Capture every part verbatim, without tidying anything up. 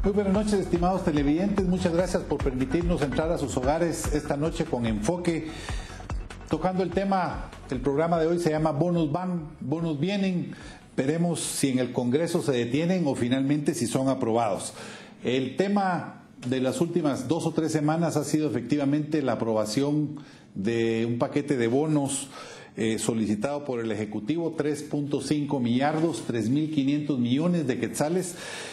Muy buenas noches, estimados televidentes. Muchas gracias por permitirnos entrar a sus hogares esta noche con enfoque, tocando el tema. El programa de hoy se llama Bonos van, bonos vienen. Veremos si en el Congreso se detienen o finalmente si son aprobados. El tema de las últimas dos o tres semanas ha sido efectivamente la aprobación de un paquete de bonos eh, solicitado por el Ejecutivo, tres punto cinco millardos, tres mil quinientos millones de quetzales,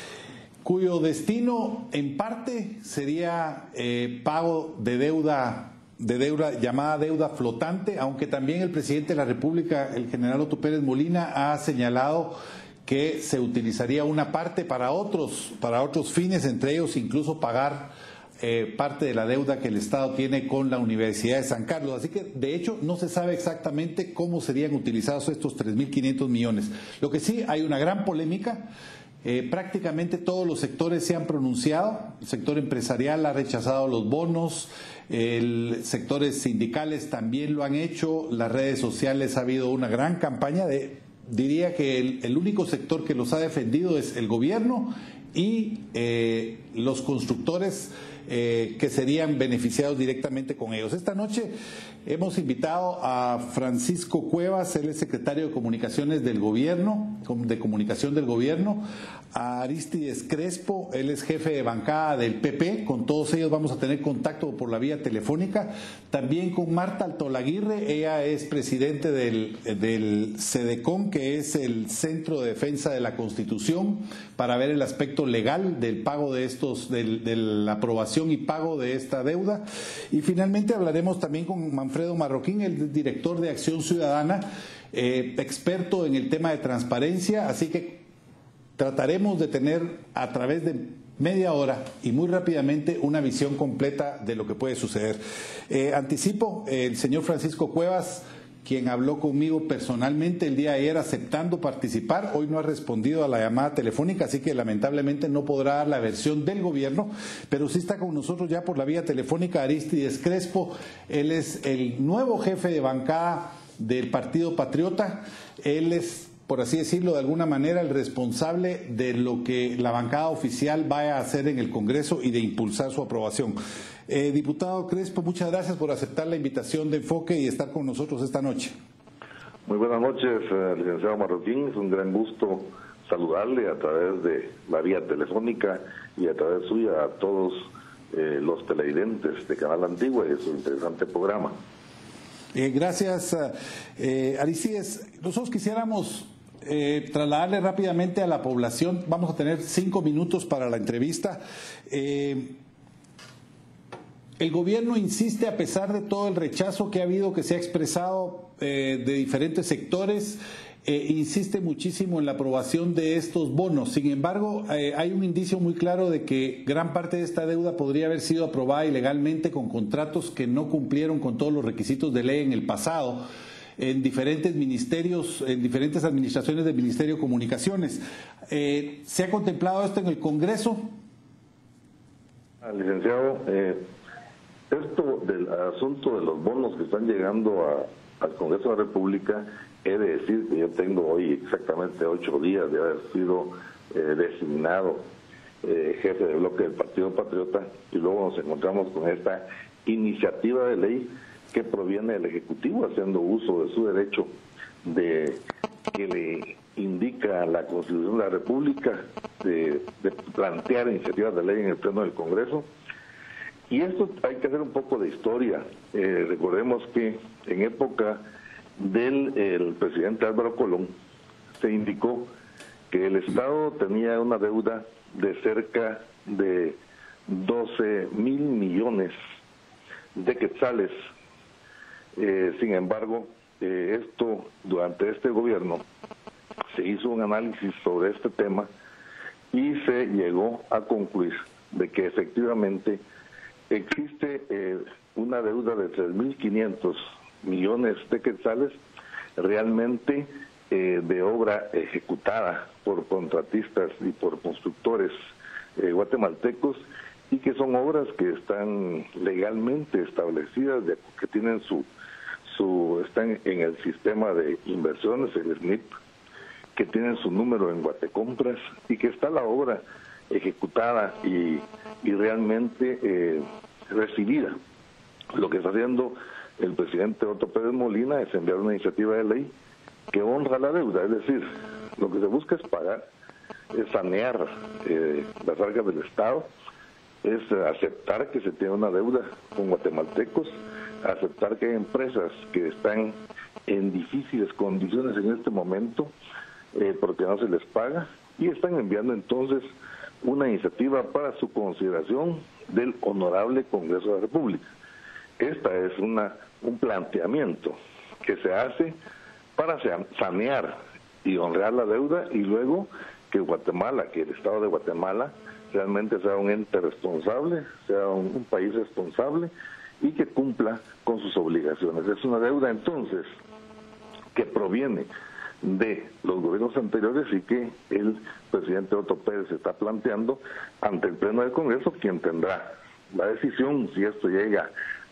cuyo destino en parte sería eh, pago de deuda, de deuda llamada deuda flotante, aunque también el presidente de la República, el general Otto Pérez Molina, ha señalado que se utilizaría una parte para otros, para otros fines, entre ellos incluso pagar eh, parte de la deuda que el Estado tiene con la Universidad de San Carlos. Así que, de hecho, no se sabe exactamente cómo serían utilizados estos tres mil quinientos millones. Lo que sí, hay una gran polémica. Eh, prácticamente todos los sectores se han pronunciado. El sector empresarial ha rechazado los bonos, el sectores sindicales también lo han hecho, las redes sociales ha habido una gran campaña. De, diría que el, el único sector que los ha defendido es el gobierno y eh, los constructores eh, que serían beneficiados directamente con ellos. Esta noche hemos invitado a Francisco Cuevas, él es secretario de Comunicaciones del Gobierno, de Comunicación del Gobierno, a Aristides Crespo, él es jefe de bancada del P P, con todos ellos vamos a tener contacto por la vía telefónica, también con Marta Altolaguirre, ella es presidente del, del CEDECON, que es el Centro de Defensa de la Constitución, para ver el aspecto legal del pago de estos, del, de la aprobación y pago de esta deuda, y finalmente hablaremos también con Manfredo Marroquín, el director de Acción Ciudadana, eh, experto en el tema de transparencia, así que trataremos de tener a través de media hora y muy rápidamente una visión completa de lo que puede suceder. Eh, anticipo, eh, el señor Francisco Cuevas, quien habló conmigo personalmente el día de ayer aceptando participar, hoy no ha respondido a la llamada telefónica, así que lamentablemente no podrá dar la versión del gobierno, pero sí está con nosotros ya por la vía telefónica Aristides Crespo. Él es el nuevo jefe de bancada del Partido Patriota, él es, por así decirlo, de alguna manera el responsable de lo que la bancada oficial vaya a hacer en el Congreso y de impulsar su aprobación. Eh, diputado Crespo, muchas gracias por aceptar la invitación de Enfoque y estar con nosotros esta noche. Muy buenas noches, eh, licenciado Marroquín. Es un gran gusto saludarle a través de la vía telefónica y a través suya a todos eh, los televidentes de Canal Antigua y de su interesante programa. Eh, gracias, eh, Aristides. Nosotros quisiéramos eh, trasladarle rápidamente a la población. Vamos a tener cinco minutos para la entrevista. Eh, El gobierno insiste, a pesar de todo el rechazo que ha habido, que se ha expresado eh, de diferentes sectores, eh, insiste muchísimo en la aprobación de estos bonos. Sin embargo, eh, hay un indicio muy claro de que gran parte de esta deuda podría haber sido aprobada ilegalmente con contratos que no cumplieron con todos los requisitos de ley en el pasado, en diferentes ministerios, en diferentes administraciones del Ministerio de Comunicaciones. Eh, ¿Se ha contemplado esto en el Congreso? Licenciado, eh... esto del asunto de los bonos que están llegando a, al Congreso de la República, he de decir que yo tengo hoy exactamente ocho días de haber sido eh, designado eh, jefe de bloque del Partido Patriota, y luego nos encontramos con esta iniciativa de ley que proviene del Ejecutivo, haciendo uso de su derecho de que le indica la Constitución de la República de, de plantear iniciativas de ley en el Pleno del Congreso. Y esto hay que hacer un poco de historia. Eh, recordemos que en época del el presidente Álvaro Colón se indicó que el Estado tenía una deuda de cerca de doce mil millones de quetzales. Eh, sin embargo, eh, esto durante este gobierno se hizo un análisis sobre este tema y se llegó a concluir de que efectivamente existe eh, una deuda de tres mil quinientos millones de quetzales realmente eh, de obra ejecutada por contratistas y por constructores eh, guatemaltecos, y que son obras que están legalmente establecidas, de, que tienen su, su están en el sistema de inversiones, el S N I P, que tienen su número en Guatecompras, y que está la obra ejecutada y, y realmente eh, recibida. Lo que está haciendo el presidente Otto Pérez Molina es enviar una iniciativa de ley que honra la deuda, es decir, lo que se busca es pagar, es sanear eh, las arcas del Estado, es aceptar que se tiene una deuda con guatemaltecos, aceptar que hay empresas que están en difíciles condiciones en este momento eh, porque no se les paga, y están enviando entonces una iniciativa para su consideración del Honorable Congreso de la República. Esta es una un planteamiento que se hace para sanear y honrar la deuda, y luego que Guatemala, que el Estado de Guatemala realmente sea un ente responsable, sea un, un país responsable y que cumpla con sus obligaciones. Es una deuda entonces que proviene de los gobiernos anteriores y que el presidente Otto Pérez está planteando ante el Pleno del Congreso, quien tendrá la decisión si esto llega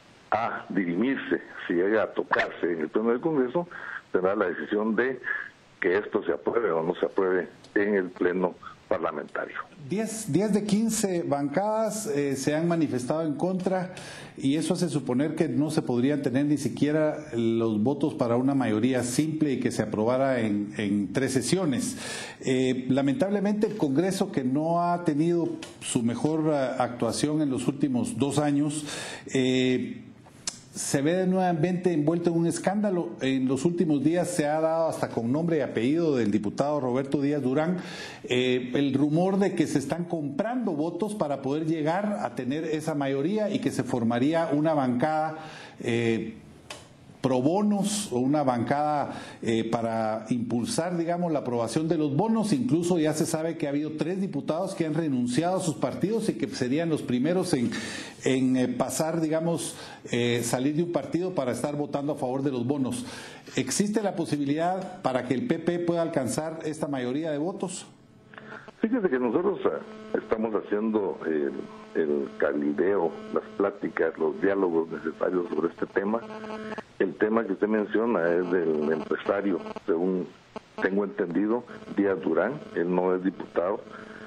a dirimirse, si llega a tocarse en el Pleno del Congreso, tendrá la decisión de que esto se apruebe o no se apruebe en el Pleno parlamentario. diez de quince bancadas eh, se han manifestado en contra, y eso hace suponer que no se podrían tener ni siquiera los votos para una mayoría simple y que se aprobara en, en tres sesiones. Eh, lamentablemente el Congreso, que no ha tenido su mejor uh, actuación en los últimos dos años, eh, se ve nuevamente envuelto en un escándalo. En los últimos días se ha dado hasta con nombre y apellido del diputado Roberto Díaz Durán eh, el rumor de que se están comprando votos para poder llegar a tener esa mayoría y que se formaría una bancada eh, pro bonos o una bancada eh, para impulsar, digamos, la aprobación de los bonos. Incluso ya se sabe que ha habido tres diputados que han renunciado a sus partidos y que serían los primeros en, en eh, pasar, digamos, eh, salir de un partido para estar votando a favor de los bonos. ¿Existe la posibilidad para que el P P pueda alcanzar esta mayoría de votos? Fíjese que nosotros uh, estamos haciendo eh, el calideo, las pláticas, los diálogos necesarios sobre este tema. El tema que usted menciona es del empresario, según tengo entendido, Díaz Durán. Él no es diputado.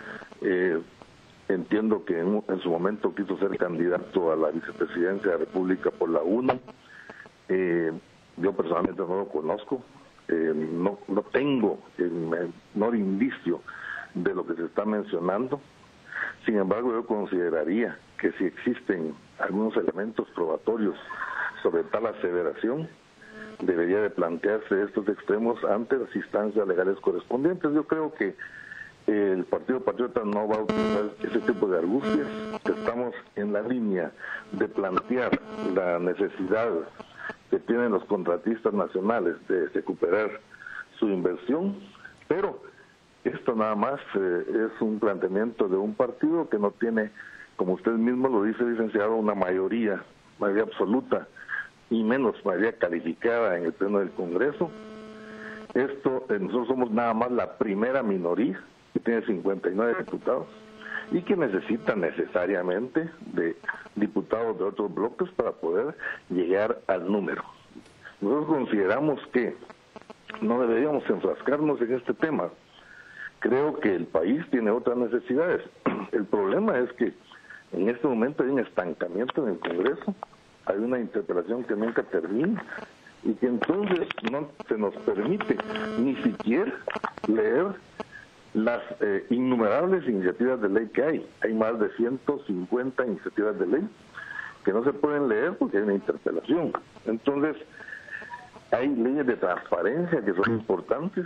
Eh, entiendo que en, en su momento quiso ser candidato a la vicepresidencia de la República por la U N A. Eh, yo personalmente no lo conozco. Eh, no, no tengo el menor indicio de lo que se está mencionando. Sin embargo, yo consideraría que si existen algunos elementos probatorios sobre tal aseveración, debería de plantearse estos extremos ante las instancias legales correspondientes. Yo creo que el Partido Patriota no va a utilizar ese tipo de argucias. Estamos en la línea de plantear la necesidad que tienen los contratistas nacionales de recuperar su inversión, pero esto nada más eh, es un planteamiento de un partido que no tiene, como usted mismo lo dice, licenciado, una mayoría, mayoría absoluta, y menos mayoría calificada en el Pleno del Congreso. Esto, eh, nosotros somos nada más la primera minoría, que tiene cincuenta y nueve diputados, y que necesita necesariamente de diputados de otros bloques para poder llegar al número. Nosotros consideramos que no deberíamos enfrascarnos en este tema. Creo que el país tiene otras necesidades. El problema es que en este momento hay un estancamiento en el Congreso, hay una interpelación que nunca termina y que entonces no se nos permite ni siquiera leer las eh, innumerables iniciativas de ley que hay. Hay más de ciento cincuenta iniciativas de ley que no se pueden leer porque hay una interpelación. Entonces, hay leyes de transparencia que son importantes,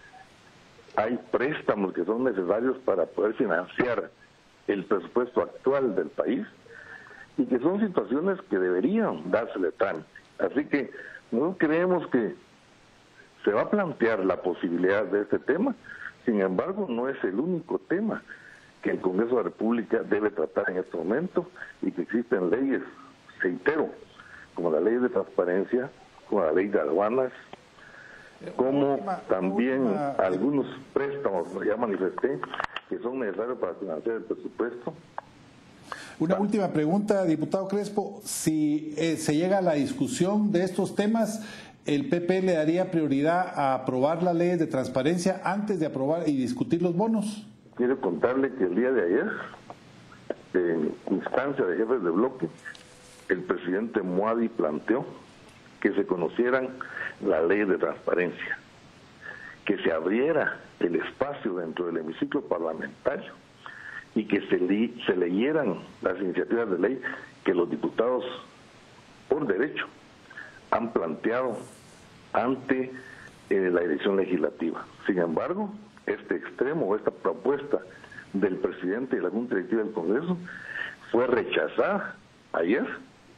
hay préstamos que son necesarios para poder financiar el presupuesto actual del país y que son situaciones que deberían dársele trámite. Así que nosotros creemos que se va a plantear la posibilidad de este tema. Sin embargo, no es el único tema que el Congreso de la República debe tratar en este momento y que existen leyes, reitero, como la ley de transparencia, como la ley de aduanas, como última, también última, algunos préstamos, ya manifesté, que son necesarios para financiar el presupuesto. Una última pregunta, diputado Crespo. Si eh, se llega a la discusión de estos temas, ¿el P P le daría prioridad a aprobar las leyes de transparencia antes de aprobar y discutir los bonos? quiero contarle que el día de ayer, en instancia de jefes de bloque, el presidente Moadi planteó que se conocieran la ley de transparencia, que se abriera el espacio dentro del hemiciclo parlamentario y que se, le, se leyeran las iniciativas de ley que los diputados, por derecho, han planteado ante eh, la dirección legislativa. Sin embargo, este extremo, esta propuesta del presidente de la Junta Directiva del Congreso fue rechazada ayer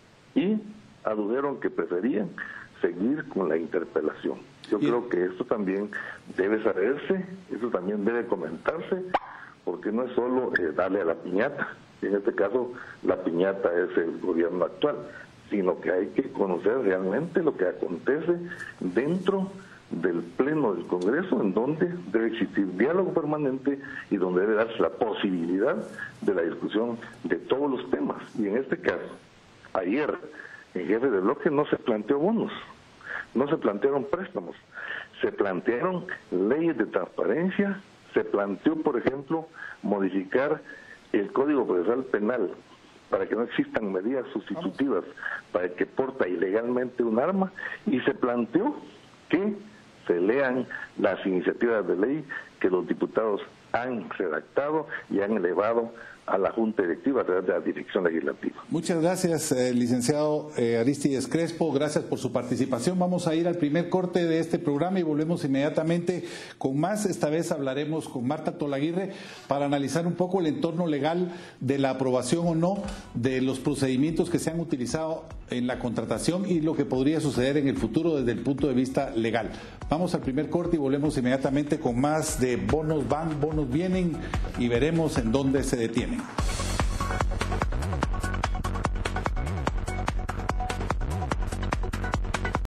y adujeron que preferían seguir con la interpelación. Yo Bien. creo que esto también debe saberse, esto también debe comentarse, porque no es solo eh, darle a la piñata, en este caso la piñata es el gobierno actual, sino que hay que conocer realmente lo que acontece dentro del Pleno del Congreso, en donde debe existir diálogo permanente y donde debe darse la posibilidad de la discusión de todos los temas. Y en este caso, ayer, en jefe de bloque no se planteó bonos, no se plantearon préstamos, se plantearon leyes de transparencia, se planteó, por ejemplo, modificar el Código Procesal Penal para que no existan medidas sustitutivas para el que porta ilegalmente un arma, y se planteó que se lean las iniciativas de ley que los diputados han redactado y han elevado a la Junta Directiva a través de la Dirección Legislativa. Muchas gracias, eh, licenciado eh, Aristides Crespo, gracias por su participación. Vamos a ir al primer corte de este programa y volvemos inmediatamente con más. Esta vez hablaremos con Marta Tolaguirre para analizar un poco el entorno legal de la aprobación o no de los procedimientos que se han utilizado en la contratación y lo que podría suceder en el futuro desde el punto de vista legal. Vamos al primer corte y volvemos inmediatamente con más de bonos van, bonos vienen y veremos en dónde se detienen.